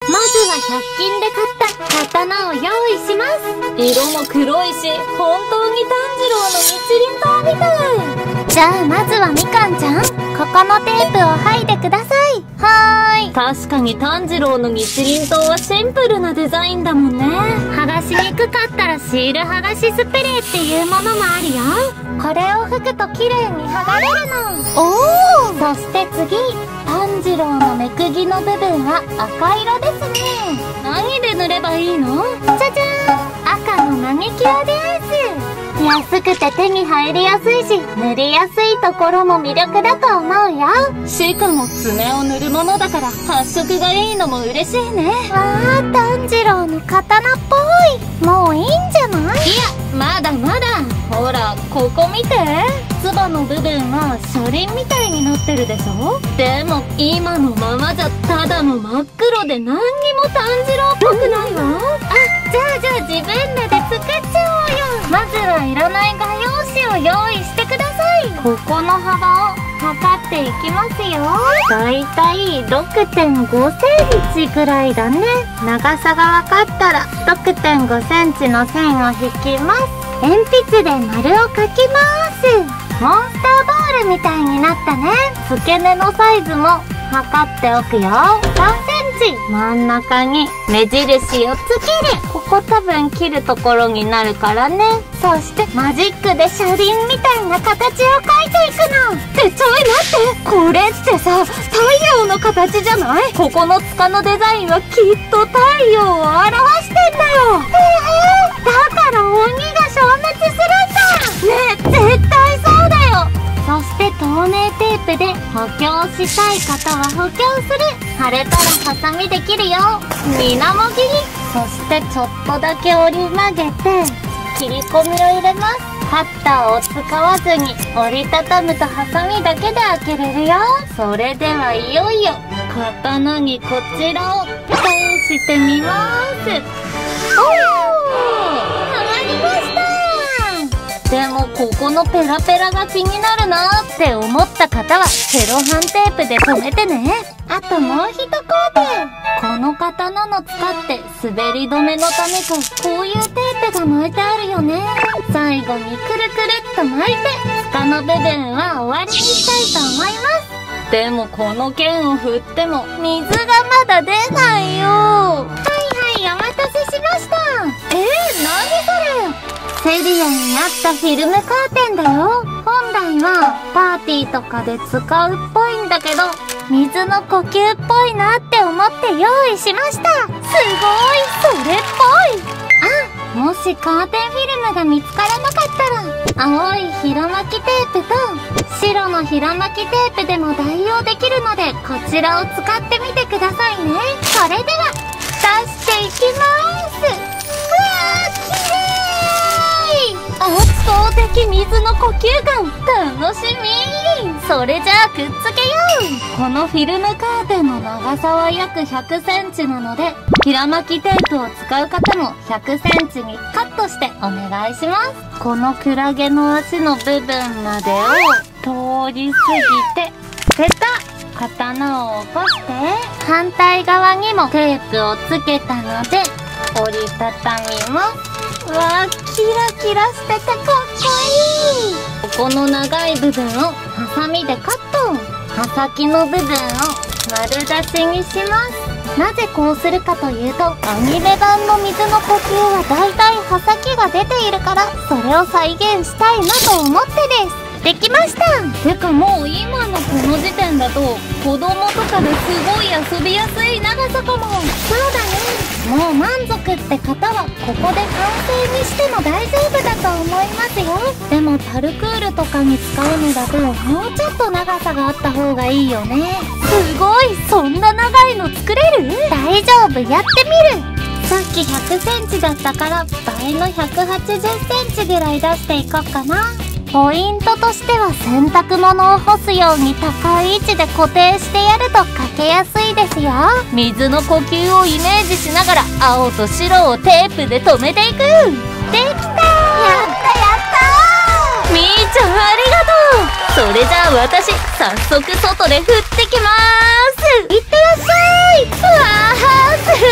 まずは100均で買った刀を用意します。色も黒いし、本当に炭治郎の日輪刀みたい。じゃあまずはみかんちゃん、ここのテープを剥いでください。はーい。確かに炭治郎の日輪刀はシンプルなデザインだもんね。剥がしにくかったらシール剥がしスプレーっていうものもあるよ。これを拭くと綺麗に剥がれるの。おー。そして次、炭治郎の目釘の部分は赤色ですね。何で塗ればいいの？じゃじゃーん、赤のマニキュアです。安くて手に入りやすいし、塗りやすいところも魅力だと思うよ。しかも爪を塗るものだから発色がいいのも嬉しいね。わー、炭治郎の刀っぽい。もういいんじゃない？いや、まだまだ。ほら、ここ見て。つばの部分は車輪みたいになってるでしょ。でも今のままじゃただの真っ黒で何にも炭治郎っぽくないわ。あ、じゃあ自分らで作っちゃおうよ。まずはいらない画用紙を用意してください。ここの幅を測っていきますよ。だいたい 6.5 センチぐらいだね。長さが分かったら 6.5 センチの線を引きます。鉛筆で丸を描きます。モンスターボールみたいになったね。付け根のサイズも測っておくよ。3センチ。真ん中に目印をつける。ここ多分切るところになるからね。そしてマジックで車輪みたいな形を描いていくの。ちょい待って、これってさ、太陽の形じゃない？ここの塚のデザインはきっと太陽を表してんだよ。だから鬼が消滅するんだ。ねえ、絶対そうだよ。そして透明テープで補強したい方は補強する。腫れたらハサミで切るよ。水面切り。そしてちょっとだけ折り曲げて切り込みを入れます。カッターを使わずに折りたたむとハサミだけで開けれるよ。それではいよいよ刀にこちらを通してみます。おー、はまりました。でもここのペラペラが気になるなーって思った方はセロハンテープで留めてね。あともう一工程。この刀の使って滑り止めのためかこういうテープが巻いてあるよね。最後にくるくるっと巻いて柄の部分は終わりにしたいと思います。でもこの剣を振っても水がまだ出ないよ。はいはい、お待たせしました。何それ？セリアにあったフィルムカーテンだよ。本来はパーティーとかで使うっぽいんだけど、水の呼吸っぽいなって思って用意しました。すごい、それっぽい。あ、もしカーテンフィルムが見つからなかったら、青い広巻きテープと白の広巻きテープでも代用できるので、こちらを使ってみてくださいね。それでは出していきます。うわー、きれい。圧倒的水の呼吸感、楽しみ。それじゃあくっつけよう。このフィルムカーテンの長さは約100センチなので、平巻きテープを使う方も100センチにカットしてお願いします。このクラゲの足の部分までを通り過ぎて、ペタッ、刀を起こして、反対側にもテープをつけたので折りたたみます。わー、キラキラしててかっこいい。ここの長い部分をハサミでカット。刃先の部分を丸出しにします。なぜこうするかというと、アニメ版の水の呼吸はだいたい刃先が出ているから、それを再現したいなと思ってです。できました。てかもう今のこの時点だと子供とかですごい遊びやすい長さかも。そうだね。もう満足って方はここで完成にしても大丈夫だと思いますよ。でもパルクールとかに使うのだともうちょっと長さがあった方がいいよね。すごい、そんな長いの作れる？大丈夫、やってみる。さっき100センチだったから倍の180センチぐらい出していこうかな。ポイントとしては洗濯物を干すように高い位置で固定してやるとかけやすいですよ。水の呼吸をイメージしながら青と白をテープで留めていく。できたー。やったやったー。みーちゃんありがとう。それじゃあ私早速外で降ってきまーす。いってらっしゃい。うわー、す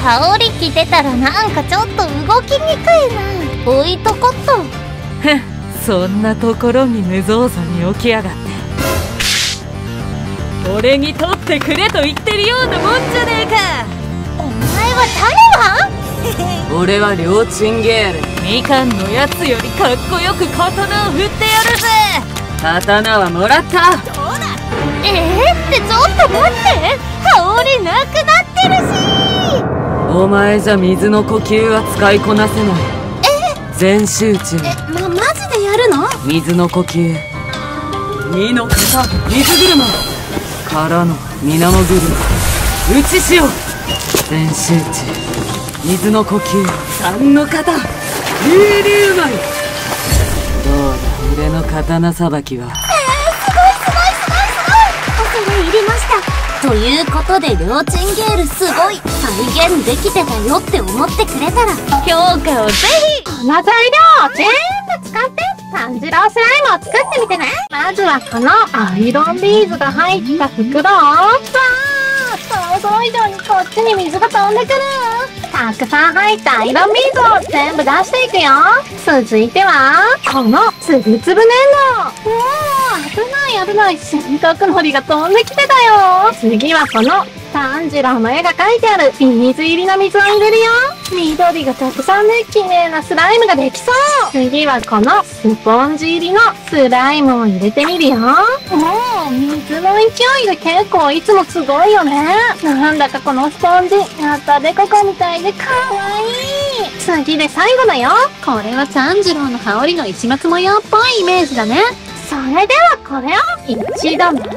羽織着てたらなんかちょっと動きにくいな。置いとこっと。 ふん、そんなところに無造作に起きやがって。俺に取ってくれと言ってるようなもんじゃねえか。 お前は誰は？ 俺はりょーちんゲール。みかんのやつよりかっこよく刀を振ってやるぜ。刀はもらった。 ってちょっと待って、羽織なくなってるし。 お前じゃ水の呼吸は使いこなせない。全集中。 マジでやるの？ 水の呼吸。2の型水車からの水面車打ち潮。全集中。水の呼吸3の型流々舞。どうだ俺の刀さばきは。 入りました。ということでりょーちんゲールすごい再現できてたよって思ってくれたら評価をぜひ。この材料全部使って炭治郎スライムを作ってみてね。まずはこのアイロンビーズが入った袋を想像以上にこっちに水が飛んでくる。たくさん入ったアイロンビーズを全部出していくよ。続いてはこのつぶつぶ粘土。危ない洗濯のりが飛んできてたよ。次はこの炭治郎の絵が描いてあるビーズ入りの水を入れるよ。緑がたくさんで綺麗なスライムができそう。次はこのスポンジ入りのスライムを入れてみるよ。もう水の勢いが結構いつもすごいよね。なんだかこのスポンジやったでここみたいでかわいい。次で最後だよ。これは炭治郎の羽織の市松模様っぽいイメージだね。それではこれを一度混ぜます。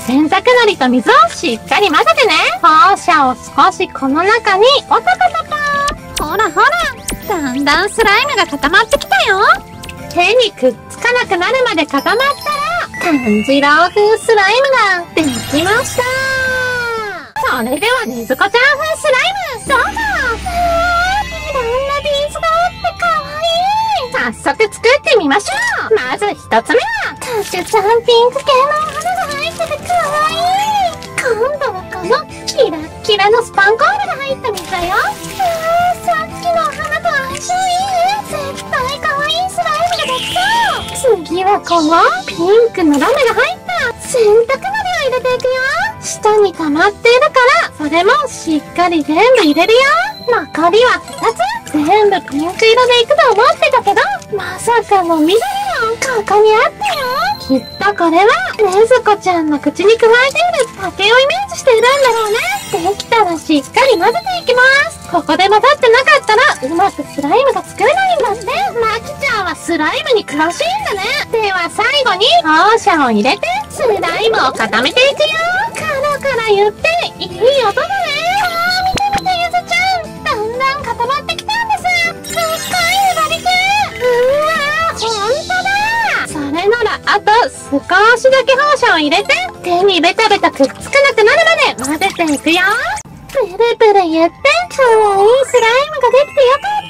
洗濯のりと水をしっかり混ぜてね。放射を少しこの中にポタポタポ。ほらほら、だんだんスライムが固まってきたよ。手にくっつかなくなるまで固まったら炭治郎風スライムができました。それではねずこちゃん風スライムどうぞ。いろんなビーズがあってかわいい。早速作ってみましょう。まず一つ目はたくさんピンク系の花が入っててかわいい。今度はこのキラッキラのスパンコールが入った水だよ。さっきの花と相性いいね。絶対かわいいスライムができそう。次はこのピンクのラメが入った洗濯のりを入れていくよ。下に溜まっているからそれもしっかり全部入れるよ。残りは2つ。全部ピンク色でいくと思ってたけどまさかの緑もここにあったよ。きっとこれはねずこちゃんの口に加えている竹をイメージしているんだろうね。できたらしっかり混ぜていきます。ここで混ざってなかったらうまくスライムが作れないんだって。まきちゃんはスライムに詳しいんだね。では最後に放射を入れてスライムを固めていくよ。カラカラ言っていい音だね。見て見てゆずちゃん、だんだん固まってきたんです。すっごい粘り気。ほんとだ。それならあと少しだけ放射を入れて手にベタベタくっつかなくなるまで混ぜていくよ。プルプル言ってかわいいスライムができてよかった。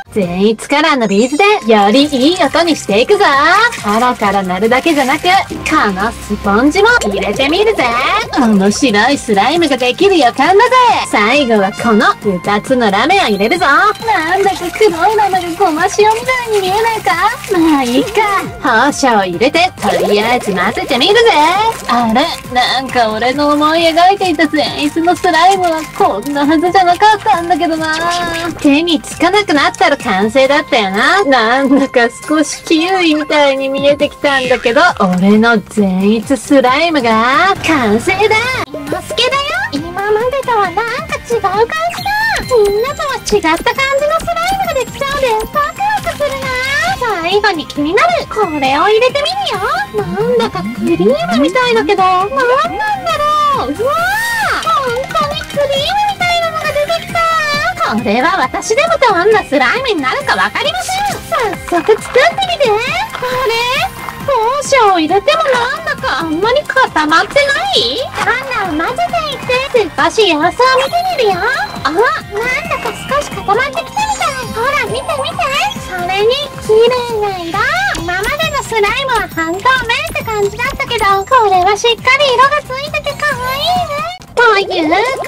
善逸カラーのビーズでよりいい音にしていくぞ。カラカラ鳴るだけじゃなくこのスポンジも入れてみるぜ。面白いスライムができる予感だぜ。最後はこの2つのラメを入れるぞ。なんだか黒いラメがごま塩みたいに見えないか。まあいいか。放射を入れてとりあえず混ぜてみるぜ。あれ、なんか俺の思い描いていた善逸のスライムはこんなはずじゃなかったんだけどな。手につかなくなったら完成だったよな。なんだか少しキウイみたいに見えてきたんだけど俺の善逸スライムが完成だ。今すけだよ。今までとはなんか違う感じだ。みんなとは違った感じのスライムができそうでワクワクするな。最後に気になるこれを入れてみるよ。なんだかクリームみたいだけどなんなんだろう。うわー、本当にクリームみたいなのが出てきた。これは私でもどんなスライムになるかわかりません。早速作ってみて。あれ、放射を入れてもなんだかあんまり固まってない。どんどん混ぜていって少し様子を見てみるよ。あ、なんだか少し固まってきたみたい。ほら見て見て。それに綺麗な色。今までのスライムは半透明って感じだったけどこれはしっかり色がついててかわいいね。ということで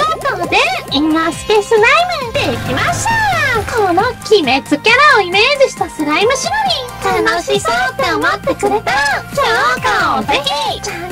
で、今スケスライムできました。この鬼滅キャラをイメージしたスライムしのり、楽しそうって思ってくれたら、評価をぜひチャン